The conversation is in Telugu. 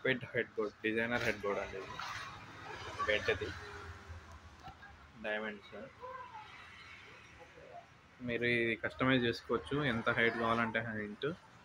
Bed head board, designer head board అండి ఇది. బెడ్ది డైమండ్స్. మీరు ఇది కస్టమైజ్ చేసుకోవచ్చు, ఎంత హైట్ కావాలంటే హైట్.